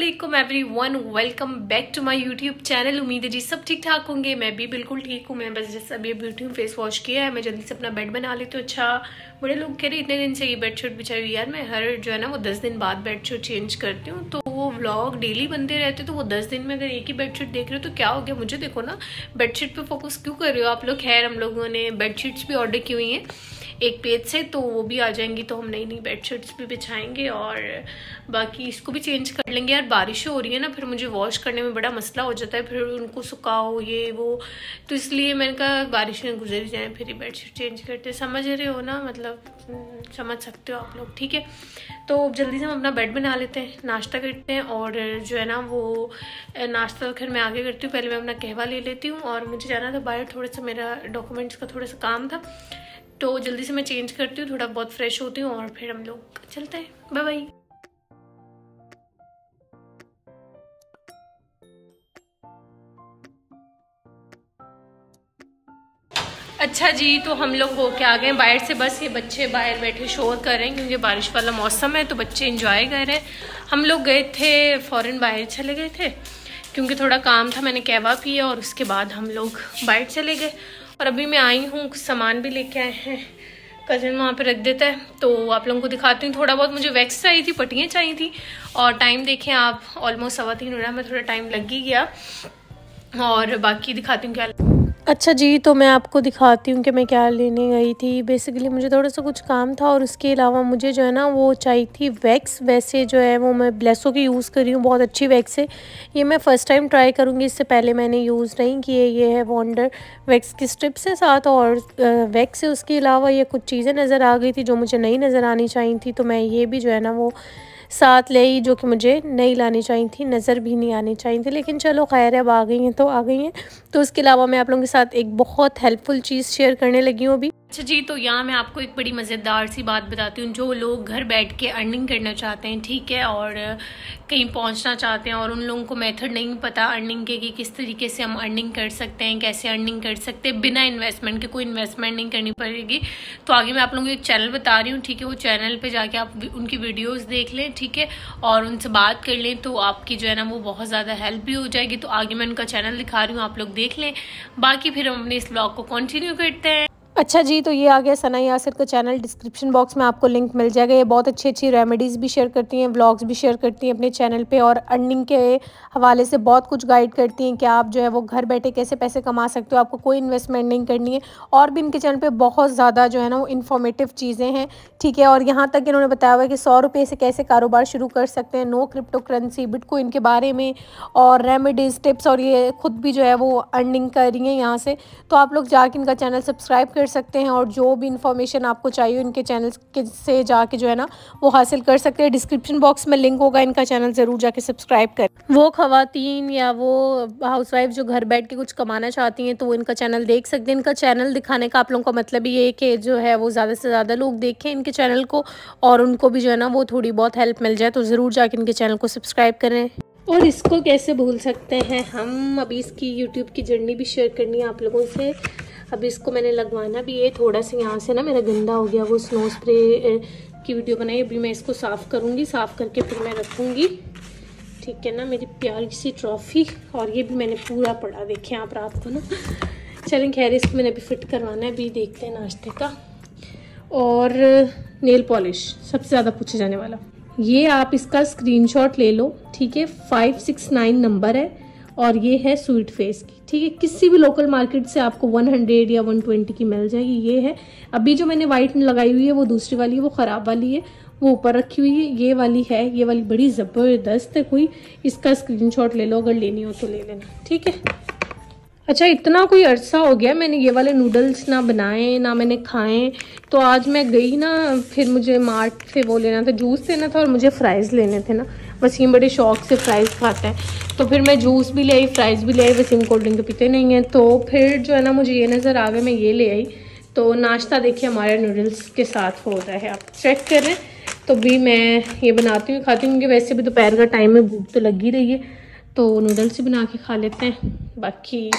अस्सलामुअलैकुम everyone, welcome back to my YouTube channel. उम्मीद है जी सब ठीक ठाक होंगे। मैं भी बिल्कुल ठीक हूँ। मैं बस जैसे अभी ब्यूटी हूँ, फेस वॉश किया है, मैं जल्दी से अपना बेड बना लेती हूँ। अच्छा, बड़े लोग कह रहे इतने दिन से ये बेडशीट बिछाई हुई। यार मैं हर जो है ना वो 10 दिन बाद बेडशीट चेंज करती हूँ, तो वो व्लॉग डेली बनते रहते, तो वो 10 दिन में अगर एक ही बेडशीट देख रहे हो तो क्या हो गया। मुझे देखो ना, बेडशीट पे फोकस क्यों कर रहे हो आप लोग। खैर, हम लोगों ने बेडशीट्स भी ऑर्डर की हुई हैं एक पेज से, तो वो भी आ जाएंगी, तो हम नई नई बेडशीट्स भी बिछाएंगे और बाकी इसको भी चेंज कर लेंगे। यार बारिश हो रही है ना, फिर मुझे वॉश करने में बड़ा मसला हो जाता है, फिर उनको सुखाओ ये वो, तो इसलिए मैंने कहा बारिश में गुजर जाए फिर ये बेडशीट चेंज करते। समझ रहे हो ना, मतलब समझ सकते हो आप लोग, ठीक है। तो जल्दी से हम अपना बेड बना लेते हैं, नाश्ता करते हैं, और जो है ना वो नाश्ता फिर मैं आगे करती हूँ। पहले मैं अपना कहवा ले लेती हूँ, और मुझे जाना था बाहर, थोड़ा सा मेरा डॉक्यूमेंट्स का थोड़ा सा काम था, तो जल्दी से मैं चेंज करती हूँ, थोड़ा बहुत फ्रेश होती हूँ, और फिर हम लोग चलते हैं। Bye bye. अच्छा जी, तो हम लोग होके आ गए बाहर से। बस ये बच्चे बाहर बैठे शोर कर रहे हैं क्योंकि बारिश वाला मौसम है, तो बच्चे एंजॉय कर रहे हैं। हम लोग गए थे फ़ौरन बाहर चले गए थे क्योंकि थोड़ा काम था, मैंने कहवा पिया और उसके बाद हम लोग बाहर चले गए। और अभी मैं आई हूँ, कुछ सामान भी लेके आए हैं, कज़न वहाँ पे रख देता है, तो आप लोगों को दिखाती हूँ। थोड़ा बहुत मुझे वैक्स चाहिए थी, पट्टियाँ चाहिए थी, और टाइम देखें आप, ऑलमोस्ट 3:15 हो रहा है, मैं थोड़ा टाइम लग ही गया, और बाकी दिखाती हूँ क्या। अच्छा जी, तो मैं आपको दिखाती हूँ कि मैं क्या लेने गई थी। बेसिकली मुझे थोड़ा सा कुछ काम था, और उसके अलावा मुझे जो है ना वो चाहिए थी वैक्स। वैसे जो है वो मैं ब्लेसो की यूज़ कर रही हूँ, बहुत अच्छी वैक्स है। ये मैं फ़र्स्ट टाइम ट्राई करूँगी, इससे पहले मैंने यूज़ नहीं किए। ये है वंडर वैक्स की स्ट्रिप्स है साथ, और वैक्स है। उसके अलावा ये कुछ चीज़ें नज़र आ गई थी जो मुझे नहीं नज़र आनी चाहिए थी, तो मैं ये भी जो है ना वो साथ ले आई, जो कि मुझे नहीं लानी चाहिए थी, नज़र भी नहीं आनी चाहिए थी, लेकिन चलो खैर है, अब आ गई हैं तो आ गई हैं। तो उसके अलावा मैं आप लोगों के साथ एक बहुत हेल्पफुल चीज़ शेयर करने लगी हूँ अभी। अच्छा जी, तो यहाँ मैं आपको एक बड़ी मज़ेदार सी बात बताती हूँ। जो लोग घर बैठ के अर्निंग करना चाहते हैं, ठीक है, और कहीं पहुँचना चाहते हैं, और उन लोगों को मेथड नहीं पता अर्निंग के कि किस तरीके से हम अर्निंग कर सकते हैं, कैसे अर्निंग कर सकते हैं बिना इन्वेस्टमेंट के, कोई इन्वेस्टमेंट नहीं करनी पड़ेगी। तो आगे मैं आप लोगों को एक चैनल बता रही हूँ, ठीक है, वो चैनल पर जाके आप उनकी वीडियोज़ देख लें, ठीक है, और उनसे बात कर लें, तो आपकी जो है ना वो बहुत ज़्यादा हेल्प भी हो जाएगी। तो आगे मैं उनका चैनल दिखा रही हूँ, आप लोग देख लें। बाकी फिर हम अपने इस ब्लॉग को कंटिन्यू करते हैं। अच्छा जी, तो ये आ गया सना यासिर का चैनल। डिस्क्रिप्शन बॉक्स में आपको लिंक मिल जाएगा। ये बहुत अच्छी अच्छी रेमेडीज़ भी शेयर करती हैं, व्लॉग्स भी शेयर करती हैं अपने चैनल पे, और अर्निंग के हवाले से बहुत कुछ गाइड करती हैं कि आप जो है वो घर बैठे कैसे पैसे कमा सकते हो, आपको कोई इन्वेस्टमेंट नहीं करनी है। और भी इनके चैनल पे बहुत ज़्यादा जो है ना वो इन्फॉर्मेटिव चीज़ें हैं, ठीक है। और यहाँ तक इन्होंने बताया हुआ है कि 100 रुपये से कैसे कारोबार शुरू कर सकते हैं, नो क्रिप्टो करेंसी, बिटकॉइन के बारे में, और रेमेडीज़, टिप्स, और ये खुद भी जो है वो अर्निंग कर रही हैं यहाँ से। तो आप लोग जाके इनका चैनल सब्सक्राइब कर सकते हैं, और जो भी इन्फॉर्मेशन आपको चाहिए इनके चैनल के से जाके जो है ना वो हासिल कर सकते हैं। डिस्क्रिप्शन बॉक्स में लिंक होगा, इनका चैनल ज़रूर जाके सब्सक्राइब करें। वो ख़वातीन या वो हाउसवाइफ जो घर बैठ के कुछ कमाना चाहती हैं, तो वो इनका चैनल देख सकते हैं। इनका चैनल दिखाने का आप लोगों का मतलब ये है कि जो है वो ज़्यादा से ज़्यादा लोग देखें इनके चैनल को, और उनको भी जो है ना वो थोड़ी बहुत हेल्प मिल जाए, तो ज़रूर जाके इनके चैनल को सब्सक्राइब करें। और इसको कैसे भूल सकते हैं हम, अभी इसकी यूट्यूब की जर्नी भी शेयर करनी है आप लोगों से। अभी इसको मैंने लगवाना भी है, थोड़ा सा यहाँ से ना मेरा गंदा हो गया, वो स्नो स्प्रे की वीडियो बनाई। अभी मैं इसको साफ़ करूँगी, साफ़ करके फिर मैं रखूँगी, ठीक है ना, मेरी प्यारी सी ट्रॉफ़ी। और ये भी मैंने पूरा पढ़ा, देखें आप रात को ना। चलें खैर, इसको मैंने अभी फिट करवाना है, अभी देखते हैं नाश्ते का। और नेल पॉलिश सबसे ज़्यादा पूछे जाने वाला, ये आप इसका स्क्रीनशॉट ले लो, ठीक है, 569 नंबर है, और ये है स्वीट फेस की, ठीक है। किसी भी लोकल मार्केट से आपको 100 या 120 की मिल जाएगी। ये है, अभी जो मैंने वाइट लगाई हुई है वो दूसरी वाली है, वो ख़राब वाली है, वो ऊपर रखी हुई है। ये वाली है, ये वाली बड़ी ज़बरदस्त है। कोई इसका स्क्रीनशॉट ले लो, अगर लेनी हो तो ले लेना, ठीक है। अच्छा, इतना कोई अरसा हो गया मैंने ये वाले नूडल्स ना बनाए ना मैंने खाए, तो आज मैं गई ना, फिर मुझे मार्ट से वो लेना था, जूस लेना था, और मुझे फ़्राइज़ लेने थे ना। वसीम बड़े शौक से फ़्राइज़ खाता है, तो फिर मैं जूस भी ले आई, फ़्राइज़ भी ले आई। वसीम कोल्ड ड्रिंक तो पीते नहीं है, तो फिर जो है ना मुझे ये नज़र आ गया, मैं ये ले आई। तो नाश्ता देखिए हमारे नूडल्स के साथ हो रहा है, आप चेक करें। तो भी मैं ये बनाती हूँ, खाती हूँ, क्योंकि वैसे भी दोपहर का टाइम है, भूख तो लगी रही है, तो नूडल्स ही बना के खा लेते हैं। बाकी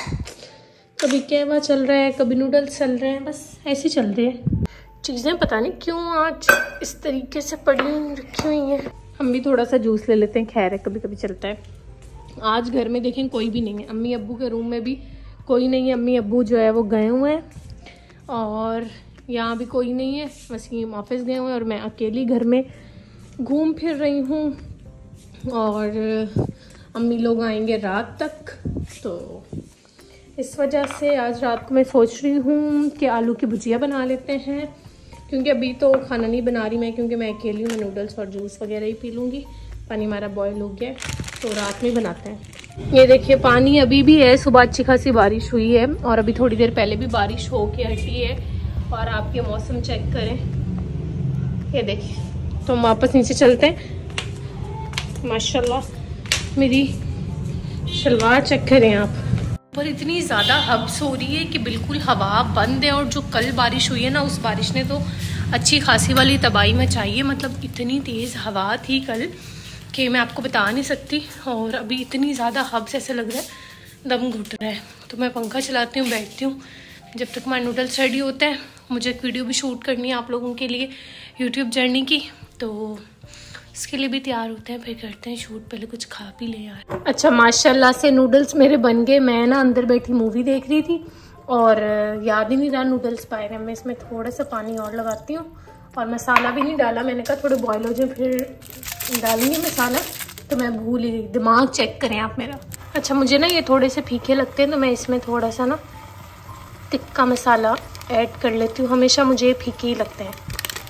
कभी कहवा चल रहा है, कभी नूडल्स चल रहे हैं, बस ऐसे चल रहे हैं चीज़ें। पता नहीं क्यों आज इस तरीके से पड़ी रखी हुई हैं। हम भी थोड़ा सा जूस ले लेते हैं, खैर है कभी कभी चलता है। आज घर में देखें कोई भी नहीं है, अम्मी अब्बू के रूम में भी कोई नहीं है। अम्मी अब्बू जो है वो गए हुए हैं और यहाँ भी कोई नहीं है, वसीम ऑफिस गए हुए हैं और मैं अकेली घर में घूम फिर रही हूँ। और अम्मी लोग आएंगे रात तक, तो इस वजह से आज रात को मैं सोच रही हूँ कि आलू की भुजिया बना लेते हैं, क्योंकि अभी तो खाना नहीं बना रही मैं, क्योंकि मैं अकेली हूँ। मैं नूडल्स और जूस वगैरह ही पी लूँगी। पानी हमारा बॉयल हो गया है, तो रात में बनाते हैं। ये देखिए पानी अभी भी है, सुबह अच्छी खासी बारिश हुई है और अभी थोड़ी देर पहले भी बारिश हो के हटी है। और आप ये मौसम चेक करें, ये देखिए। तो हम वापस नीचे चलते हैं। माशाल्लाह मेरी शलवार चेक करें आप, पर इतनी ज़्यादा हब्स हो रही है कि बिल्कुल हवा बंद है। और जो कल बारिश हुई है ना, उस बारिश ने तो अच्छी खासी वाली तबाही मचाई है। मतलब इतनी तेज़ हवा थी कल कि मैं आपको बता नहीं सकती। और अभी इतनी ज़्यादा हब्स, ऐसे लग रहा है दम घुट रहा है। तो मैं पंखा चलाती हूँ, बैठती हूँ जब तक हमारे नूडल्स रेडी होते हैं। मुझे एक वीडियो भी शूट करनी है आप लोगों के लिए यूट्यूब जर्नी की, तो इसके लिए भी तैयार होते हैं, फिर करते हैं शूट। पहले कुछ खा पी ले यार। अच्छा माशाल्लाह से नूडल्स मेरे बन गए। मैं ना अंदर बैठी मूवी देख रही थी और याद ही नहीं रहा नूडल्स पाए हैं। मैं इसमें थोड़ा सा पानी और लगाती हूँ और मसाला भी नहीं डाला। मैंने कहा थोड़े बॉयल हो जाए फिर डालूंगी मसाला, तो मैं भूल ही गई। दिमाग चेक करें आप मेरा। अच्छा मुझे ना ये थोड़े से फीके लगते हैं, तो मैं इसमें थोड़ा सा ना तिक्का मसाला ऐड कर लेती हूँ। हमेशा मुझे ये फीके ही लगते हैं।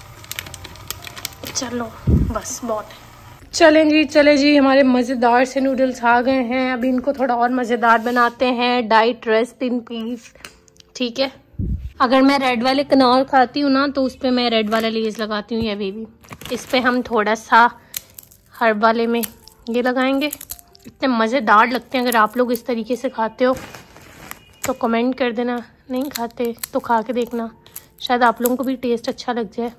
चलो बस बहुत है। चले जी हमारे मज़ेदार से नूडल्स आ गए हैं। अभी इनको थोड़ा और मज़ेदार बनाते हैं। डाइट रेस्ट इन पीस, ठीक है। अगर मैं रेड वाले कनौर खाती हूँ ना, तो उस पर मैं रेड वाला लेस लगाती हूँ। ये बेबी, इस पे हम थोड़ा सा हर्ब वाले में ये लगाएंगे। इतने मज़ेदार लगते हैं। अगर आप लोग इस तरीके से खाते हो तो कमेंट कर देना, नहीं खाते तो खा के देखना, शायद आप लोगों को भी टेस्ट अच्छा लग जाए।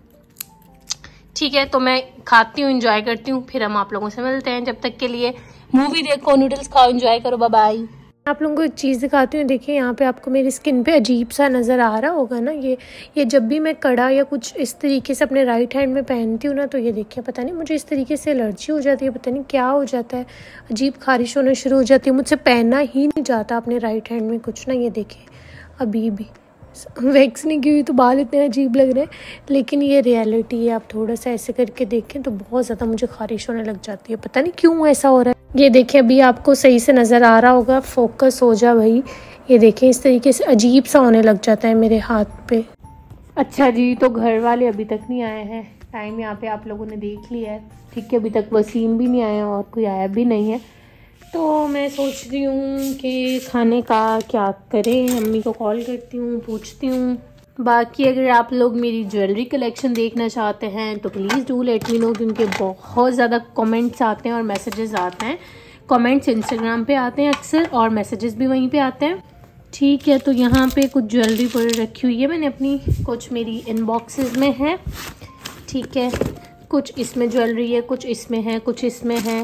ठीक है, तो मैं खाती हूँ, एंजॉय करती हूँ, फिर हम आप लोगों से मिलते हैं। जब तक के लिए मूवी देखो, नूडल्स खाओ, एंजॉय करो, बाय बाय। आप लोगों को एक चीज़ दिखाती हूँ। देखिए यहाँ पे आपको मेरी स्किन पे अजीब सा नज़र आ रहा होगा ना। ये जब भी मैं कड़ा या कुछ इस तरीके से अपने राइट हैंड में पहनती हूँ ना, तो ये देखिए पता नहीं मुझे इस तरीके से एलर्जी हो जाती है। पता नहीं क्या हो जाता है, अजीब खारिश होना शुरू हो जाती है। मुझसे पहनना ही नहीं जाता अपने राइट हैंड में कुछ ना। ये देखिए अभी भी वैक्स नहीं की हुई तो बाल इतने अजीब लग रहे हैं, लेकिन ये रियलिटी है। आप थोड़ा सा ऐसे करके देखें तो बहुत ज़्यादा मुझे खारिश होने लग जाती है। पता नहीं क्यों ऐसा हो रहा है। ये देखें अभी आपको सही से नज़र आ रहा होगा, फोकस हो जा भाई। ये देखें इस तरीके से अजीब सा होने लग जाता है मेरे हाथ पे। अच्छा जी, तो घर वाले अभी तक नहीं आए हैं। टाइम यहाँ पे आप लोगों ने देख लिया है, ठीक है। अभी तक वसीम भी नहीं आया और कोई आया भी नहीं है। तो मैं सोच रही हूँ कि खाने का क्या करें। अम्मी को कॉल करती हूँ, पूछती हूँ। बाकी अगर आप लोग मेरी ज्वेलरी कलेक्शन देखना चाहते हैं तो please do let me know, क्योंकि बहुत ज़्यादा कमेंट्स आते हैं और मैसेजेस आते हैं। कमेंट्स इंस्टाग्राम पे आते हैं अक्सर और मैसेजेस भी वहीं पे आते हैं, ठीक है। तो यहाँ पे कुछ ज्वेलरी पड़ी रखी हुई है मैंने अपनी, कुछ मेरी इनबॉक्सेस में है, ठीक है। कुछ इसमें ज्वेलरी है, कुछ इसमें है, कुछ इसमें है।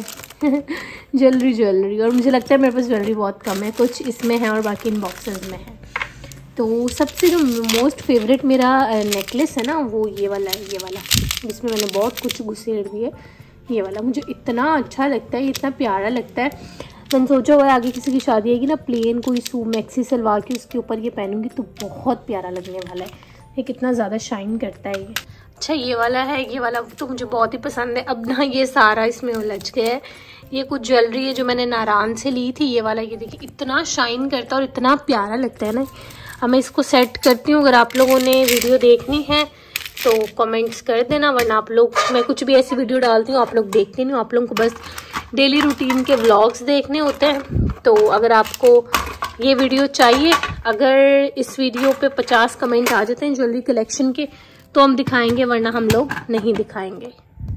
ज्वेलरी और मुझे लगता है मेरे पास ज्वेलरी बहुत कम है। कुछ इसमें है और बाकी इन बॉक्सेस में है। तो सबसे जो मोस्ट फेवरेट मेरा नेकलेस है ना, वो ये वाला है। ये वाला जिसमें मैंने बहुत कुछ घुसेड़ दिए। ये वाला मुझे इतना अच्छा लगता है, इतना प्यारा लगता है। मैंने सोचा हुआ है आगे किसी की शादी आएगी ना, प्लेन कोई मैक्सी सलवार की उसके ऊपर ये पहनूंगी तो बहुत प्यारा लगने वाला है। ये कितना ज़्यादा शाइन करता है ये। अच्छा ये वाला है, ये वाला तो मुझे बहुत ही पसंद है। अब ना ये सारा इसमें उलझ गया है। ये कुछ ज्वेलरी है जो मैंने नारायण से ली थी। ये वाला, ये देखिए इतना शाइन करता है और इतना प्यारा लगता है ना। अब मैं इसको सेट करती हूँ। अगर आप लोगों ने वीडियो देखनी है तो कमेंट्स कर देना, वरना आप लोग, मैं कुछ भी ऐसी वीडियो डालती हूँ आप लोग देखते नहीं हो। आप लोगों को बस डेली रूटीन के व्लॉग्स देखने होते हैं। तो अगर आपको ये वीडियो चाहिए, अगर इस वीडियो पे 50 कमेंट आ जाते हैं ज्वेलरी कलेक्शन के, तो हम दिखाएंगे, वरना हम लोग नहीं दिखाएंगे।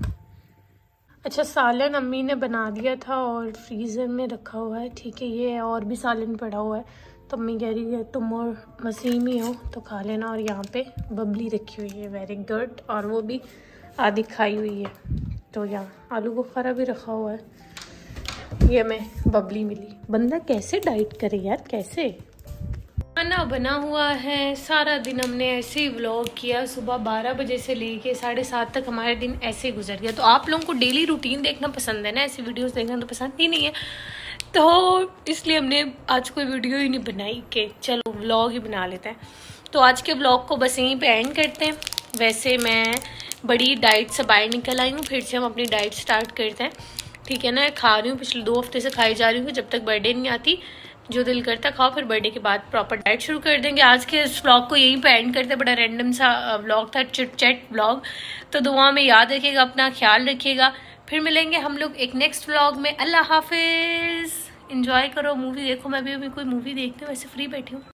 अच्छा सालन अम्मी ने बना दिया था और फ्रीज़र में रखा हुआ है, ठीक है। ये और भी सालन पड़ा हुआ है, तो अम्मी कह रही है तुम और वसीम ही हो तो खा लेना। और यहाँ पे बबली रखी हुई है, वेरी गुड, और वो भी आधी खाई हुई है। तो यहाँ आलू बुखारा भी रखा हुआ है। ये हमें बबली मिली। बंदा कैसे डाइट करे यार, कैसे। खाना बना हुआ है। सारा दिन हमने ऐसे ही व्लॉग किया, सुबह 12 बजे से लेके 7:30 तक हमारे दिन ऐसे ही गुजर गया। तो आप लोगों को डेली रूटीन देखना पसंद है ना, ऐसी वीडियोस देखना तो पसंद ही नहीं है, तो इसलिए हमने आज कोई वीडियो ही नहीं बनाई कि चलो व्लॉग ही बना लेते हैं। तो आज के व्लॉग को बस यहीं पे एंड करते हैं। वैसे मैं बड़ी डाइट से बाहर निकल आई हूँ, फिर से हम अपनी डाइट स्टार्ट करते हैं, ठीक है ना। खा रही हूँ, पिछले 2 हफ्ते से खाई जा रही हूँ, जब तक बर्थडे नहीं आती जो दिल करता खाओ, फिर बर्थडे के बाद प्रॉपर डाइट शुरू कर देंगे। आज के इस व्लॉग को यहीं पे एंड करते हैं। बड़ा रैंडम सा व्लॉग था, चिट चैट व्लॉग। तो दुआ में याद रखिएगा, अपना ख्याल रखिएगा। फिर मिलेंगे हम लोग एक नेक्स्ट व्लॉग में। अल्लाह हाफिज़। एंजॉय करो, मूवी देखो। मैं भी अभी कोई मूवी देखती हूँ, वैसे फ्री बैठी हूँ।